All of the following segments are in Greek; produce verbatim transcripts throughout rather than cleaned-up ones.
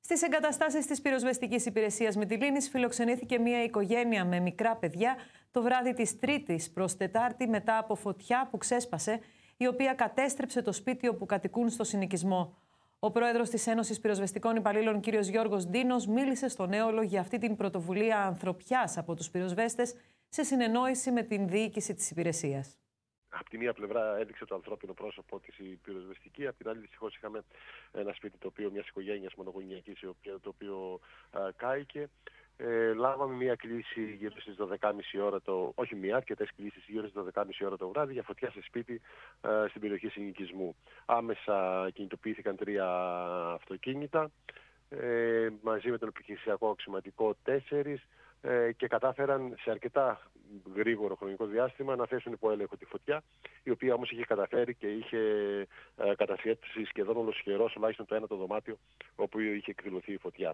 Στις εγκαταστάσεις της πυροσβεστικής υπηρεσίας Μυτιλήνης φιλοξενήθηκε μια οικογένεια με μικρά παιδιά το βράδυ της Τρίτης προς Τετάρτη μετά από φωτιά που ξέσπασε, η οποία κατέστρεψε το σπίτι όπου κατοικούν στο συνοικισμό. Ο πρόεδρος της Ένωσης Πυροσβεστικών Υπαλλήλων, κ. Γιώργος Ντίνος, μίλησε στον Έολο για αυτή την πρωτοβουλία ανθρωπιάς από τους πυροσβέστες σε συνεννόηση με την διοίκηση της υπηρεσίας. Από τη μία πλευρά έδειξε το ανθρώπινο πρόσωπο της η πυροσβεστική, από την άλλη δυστυχώς είχαμε ένα σπίτι το οποίο, μιας οικογένειας μονογονεϊκής, το οποίο α, κάηκε. Ε, λάβαμε μια κλήση γύρω στις δώδεκα και μισή ώρα, το, όχι μία, αρκετές κλήσεις γύρω στις δώδεκα και μισή ώρα το βράδυ για φωτιά σε σπίτι α, στην περιοχή συνοικισμού. Άμεσα κινητοποιήθηκαν τρία αυτοκίνητα, ε, μαζί με τον επιχειρησιακό αξιωματικό τέσσερις, ε, και κατάφεραν σε αρκετά γρήγορο χρονικό διάστημα να θέσουν υπό έλεγχο τη φωτιά, η οποία όμως είχε καταφέρει και είχε ε, κατασχέσει σχεδόν ολοσχερός τουλάχιστον το ένα το δωμάτιο όπου είχε εκδηλωθεί η φωτιά.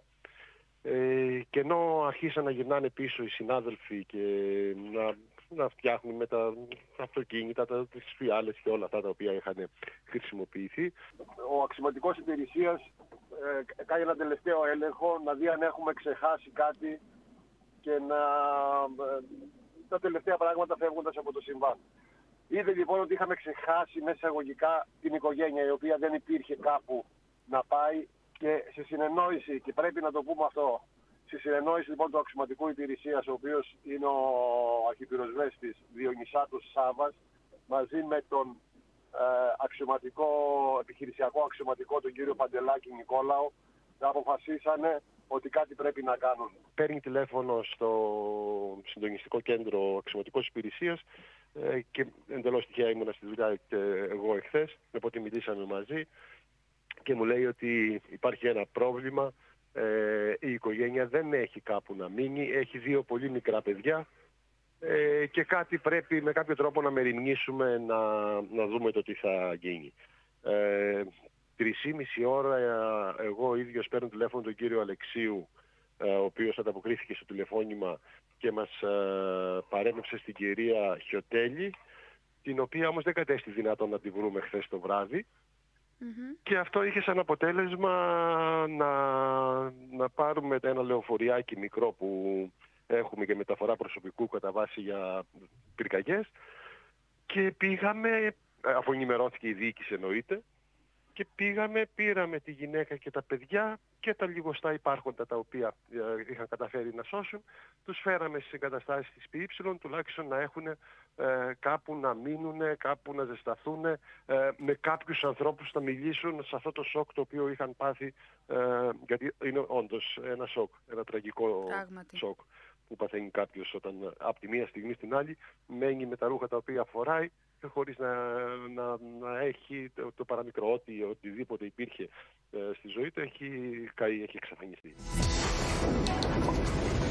Ε, και ενώ αρχίσαν να γυρνάνε πίσω οι συνάδελφοι και να, να φτιάχνουν με τα αυτοκίνητα, τα, τις φιάλες και όλα αυτά τα οποία είχαν χρησιμοποιηθεί, ο αξιωματικός υπηρεσίας ε, κάνει ένα τελευταίο έλεγχο να δει αν έχουμε ξεχάσει κάτι και να... Ε, τα τελευταία πράγματα φεύγοντας από το συμβάν. Είδε λοιπόν ότι είχαμε ξεχάσει μέσα αγωγικά την οικογένεια, η οποία δεν υπήρχε κάπου να πάει, και σε συνεννόηση, και πρέπει να το πούμε αυτό, σε συνεννόηση λοιπόν του αξιωματικού υπηρεσίας, ο οποίος είναι ο αρχιπυροσβέστης Διονυσάτος Σάβας, μαζί με τον ε, αξιωματικό, επιχειρησιακό αξιωματικό, τον κύριο Παντελάκη Νικόλαο, αποφασίσανε ότι κάτι πρέπει να κάνουν. Παίρνει τηλέφωνο στο συντονιστικό κέντρο αξιωματικός υπηρεσίας ε, και εντελώς τυχαία ήμουνα στη δουλειά και εγώ εχθές, οπότε μιλήσαμε μαζί και μου λέει ότι υπάρχει ένα πρόβλημα, ε, η οικογένεια δεν έχει κάπου να μείνει, έχει δύο πολύ μικρά παιδιά ε, και κάτι πρέπει με κάποιο τρόπο να μεριμνήσουμε να, να δούμε το τι θα γίνει. Ε, Τρεις ή μισή ώρα εγώ ίδιος παίρνω τηλέφωνο τον κύριο Αλεξίου, ο οποίος ανταποκρίθηκε στο τηλεφώνημα και μας παρέμβασε στην κυρία Χιωτέλη, την οποία όμως δεν κατέστη δυνατόν να τη βρούμε χθες το βράδυ. Mm-hmm. Και αυτό είχε σαν αποτέλεσμα να, να πάρουμε ένα λεωφοριάκι μικρό που έχουμε και μεταφορά προσωπικού κατά βάση για πυρκαγιές, και πήγαμε, αφού ενημερώθηκε η διοίκηση εννοείται, και πήγαμε, πήραμε τη γυναίκα και τα παιδιά και τα λιγοστά υπάρχοντα τα οποία ε, είχαν καταφέρει να σώσουν, τους φέραμε στις εγκαταστάσεις της ΠΥ, τουλάχιστον να έχουν ε, κάπου να μείνουν, κάπου να ζεσταθούν, ε, με κάποιους ανθρώπους να μιλήσουν σε αυτό το σοκ το οποίο είχαν πάθει, ε, γιατί είναι όντως ένα σοκ, ένα τραγικό Πράγματι. σοκ που παθαίνει κάποιος όταν από τη μία στιγμή στην άλλη μένει με τα ρούχα τα οποία φοράει, χωρίς να, να, να έχει το, το παραμικρό, ότι οτιδήποτε υπήρχε ε, στη ζωή του έχει καεί, έχει εξαφανιστεί.